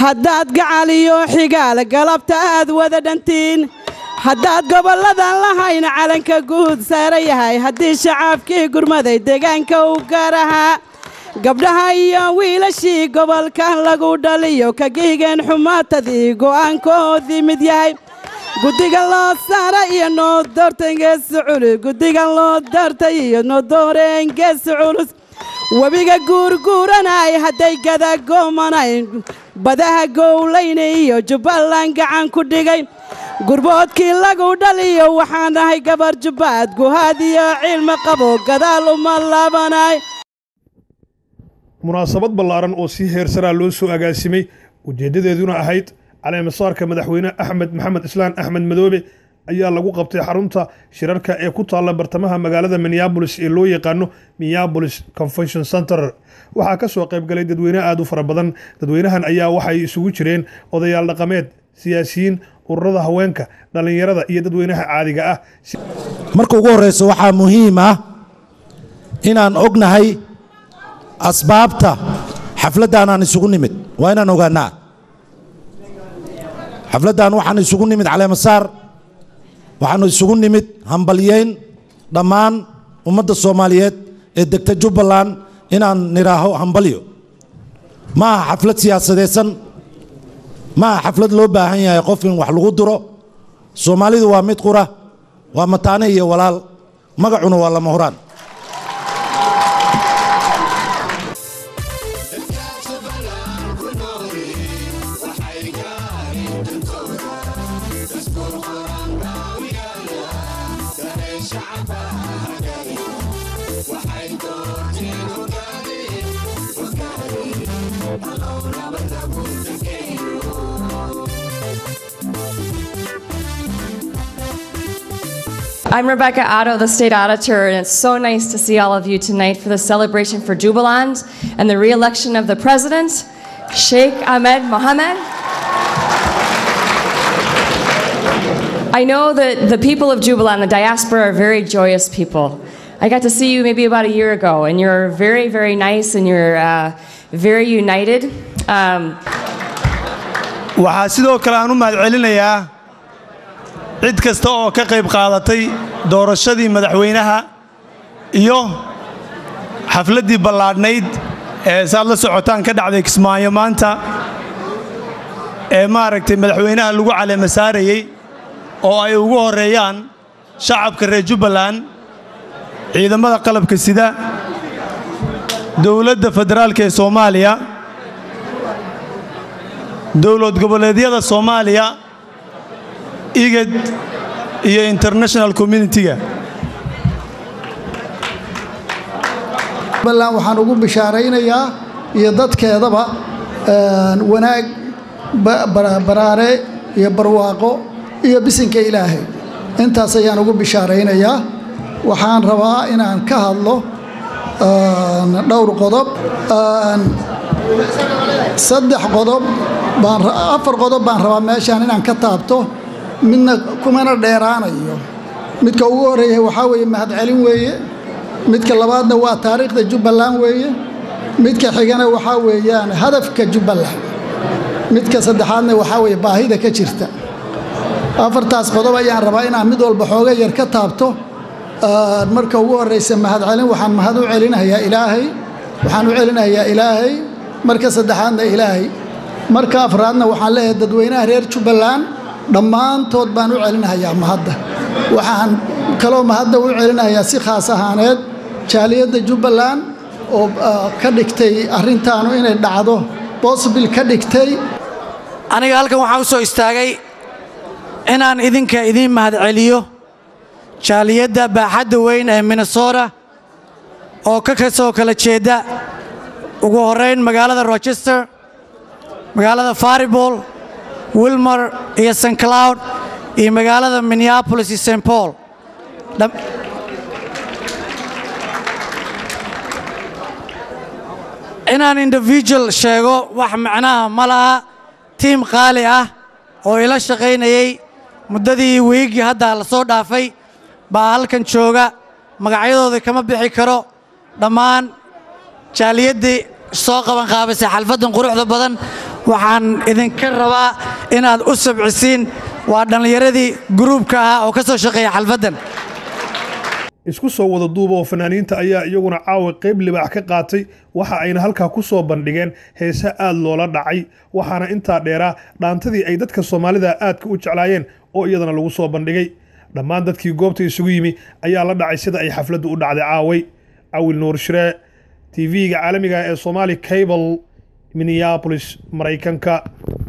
haddaad gacaliyo xigaal galabta aad wada dhantiin haddaad gobolladan lahayn calanka guud saara yahay haddii shacabkii gurmaday deegaanka u gaar ahaa gabdhaha iyo wiilashii gobolkan lagu dhaliyo ka gihigeen xumaatadii go'aankoodii mid yahay guddiga loo saara iyo noo doortay geesi culus guddiga loo doortay iyo noo dooreen geesi culus webiga guurguuranay hadday gadagomanayn badaha gowlayna iyo jubbaland gacan ku dhigay gurboodkii lagu dhaliyo waxaan ahay gabar jubbaad guhaad iyo cilmi qabo gadaal uma laabanay munaasabad ballaaran oo si heersaraa loo soo agaasimay ujeeddadeeduna ahayd caleemasaarka madaxweyne axmed maxamed islaan axmed madoobe ayaa lagu qabtay xarunta shirarka ee ku taalla bartamaha magaalada Minneapolis ee loo yaqaano Minneapolis Convention Center waxaa ka soo qayb galay dadweyne aad u fara badan dadweynahan ayaa waxay isugu jireen odayaal dhaqameed siyaasiyiin ururada haweenka dhalinyarada iyo dadweynaha caadiga ah marka ugu horeyso waxaa muhiim ah inaan ognahay asbaabta xafladan aan isugu nimid waa inaan ogaanaa xafladan waxaan isugu nimid caleemasaar waxaanu isugu nimid hambalyeyn dhammaan ummadda Soomaaliyeed ee degta Jubbaland inaan niraaho hambalyo ma xaflad siyaasadeedsan ma xaflad loo baahan yahay qof in wax lagu diro Soomaalidu waa mid qura waa mataane iyo walaal magacuna waa lama horaan I'm Rebecca Otto, the state auditor, and it's so nice to see all of you tonight for the celebration for Jubaland and the re-election of the president, Sheikh Ahmed Mohamed. I know that the people of Jubaland, the diaspora, are very joyous people. I got to see you maybe about a year ago, and you're very, very nice, and you're very united. waxaa sidoo kale aan u mahadcelinayaa cid kasta oo ka qayb qaadatay doorashadii madaxweynaha iyo xafladii ballaadhnayd ee saad la socotaan ka dhacday Kismaayo maanta ee maaragtay madaxweynaha lagu caleema saarayay oo ay ugu horeeyaan shacabka reer Jubbaland ciidamada qalabka sida dawladda federaalka ee Soomaaliya dawlad goboleedyada Soomaaliya IGAD iyo international community-ga Jubbaland waxaan ugu bishaaraynayaa iyo dadkeedaba wanaag baraare iyo barwaaqo iyo bisinka Ilaahay intaas ayaan ugu bishaaraynayaa waxaan rabaa inaan ka hadlo dhowr qodob saddex qodob afar qodob baan rabaa meeshaan inaan ka taabto midna kumana dheeraanayo midka ugu horeeyay waxa weeye mahadcelin weeye midka labaadna waa taariikhda Jubbaland weeye midka xigana waxa weeyaan hadafka Jubbaland midka saddexaadna waxa weeye baahida ka jirta afartaas qodob ayaan rabaa inaan mid walba xooga yar ka taabto marka ugu horeysa mahadcelin waxaan mahad u celinayaa Ilaahay marka saddexaadna Ilaahay marka afraadna waxaan leeyahay dadweynaha reer Jubbaland dhammaantood baan u celinayaa mahadda waxaan kaloo mahadda u celinayaa si khaas ahaaneed jaaliyadda Jubbaland oo ka dhigtay arrintaanu inay dhacdo possible ka dhigtay aniga halkan waxaan u soo istaagay inaan idin mahadceliyo jaaliyadda baaxadda weyn ee Minnesota oo ka soo kala jeeda ugu horeyn magaalada Rochester magaalada Faribault Wilmer iyo St. Cloud iyo magaalada Minneapolis iyo St. Paul inaan individual sheego wax macnaha ma laha team qaali ah oo ila shaqaynayay muddadii weegi hadda la soo dhaafay baa halkan jooga magacyadooda kama bixi karo dhammaan jaaliyadii soo qaban qaabisay xalfadan quruxda badan waxaan idinka rabaa inaad u sabcisiin waa dhallinyaradii gruubka ahaa oo ka soo shaqeeya xalfaddan isku soo wada duuba oo fanaaniinta ayaa iyaguna caawa qayb libaax ka qaatay waxa ayna halkaa ku soo bandhigeen heesa aad loola dhacay waxaana intaa dheeraa dhaantadii ay dadka Soomaalida aadka u jeclaayeen oo iyadana lagu soo bandhigay dhammaan dadkii goobta isugu yimi ayaa la dhacay sida ay xafladdu u dhacday caaway Awil Nuur Shire TV-ga caalamiga ee Somali Cable Minneapolis Mareykanka